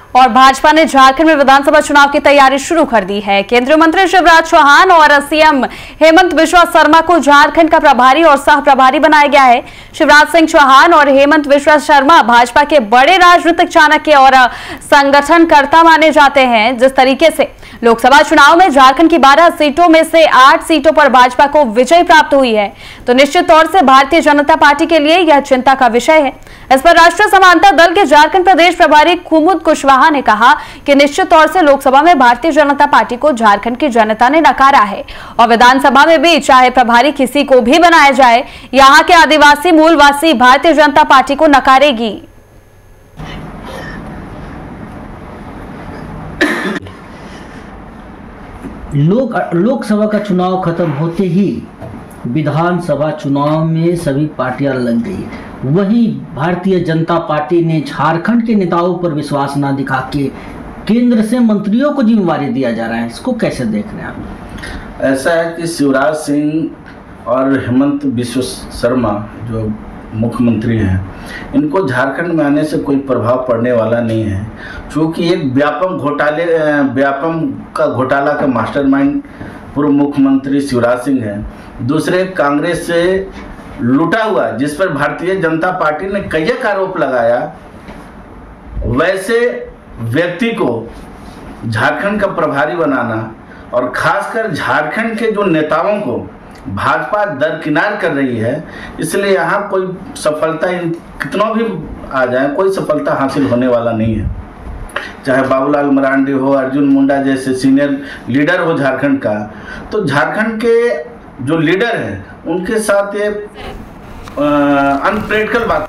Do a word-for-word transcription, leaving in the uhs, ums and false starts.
और भाजपा ने झारखंड में विधानसभा चुनाव की तैयारी शुरू कर दी है। केंद्रीय मंत्री शिवराज चौहान और सीएम हेमंत बिश्वा शर्मा को झारखंड का प्रभारी और सह प्रभारी बनाया गया है। शिवराज सिंह चौहान और हेमंत बिश्वा शर्मा भाजपा के बड़े राजनीतिक चाणक्य और संगठनकर्ता माने जाते हैं। जिस तरीके से लोकसभा चुनाव में झारखंड की बारह सीटों में से आठ सीटों पर भाजपा को विजय प्राप्त हुई है, तो निश्चित तौर से भारतीय जनता पार्टी के लिए यह चिंता का विषय है। इस पर राष्ट्रीय समानता दल के झारखंड प्रदेश प्रभारी कुमुद कुशवाहा ने कहा कि निश्चित तौर से लोकसभा में भारतीय जनता पार्टी को झारखंड की जनता ने नकारा है और विधानसभा में भी चाहे प्रभारी किसी को भी बनाया जाए, यहाँ के आदिवासी मूलवासी भारतीय जनता पार्टी को नकारेगी। लोक लोकसभा का चुनाव खत्म होते ही विधानसभा चुनाव में सभी पार्टियां लग गई। वहीं भारतीय जनता पार्टी ने झारखंड के नेताओं पर विश्वास न दिखा के केंद्र से मंत्रियों को जिम्मेवारी दिया जा रहा है। इसको कैसे देख रहे हैं आप? ऐसा है कि शिवराज सिंह और हेमंत बिश्वा शर्मा जो मुख्यमंत्री हैं, इनको झारखंड में आने से कोई प्रभाव पड़ने वाला नहीं है, क्योंकि एक व्यापम घोटाले व्यापम का घोटाला का मास्टरमाइंड पूर्व मुख्यमंत्री शिवराज सिंह है। दूसरे कांग्रेस से लूटा हुआ, जिस पर भारतीय जनता पार्टी ने कई आरोप लगाया, वैसे व्यक्ति को झारखंड का प्रभारी बनाना और खासकर झारखंड के जो नेताओं को भाजपा दरकिनार कर रही है, इसलिए यहाँ कोई सफलता कितना भी आ जाए कोई सफलता हासिल होने वाला नहीं है। चाहे बाबूलाल मरांडी हो, अर्जुन मुंडा जैसे सीनियर लीडर हो झारखंड का, तो झारखंड के जो लीडर हैं उनके साथ ये अनप्रैक्टिकल बात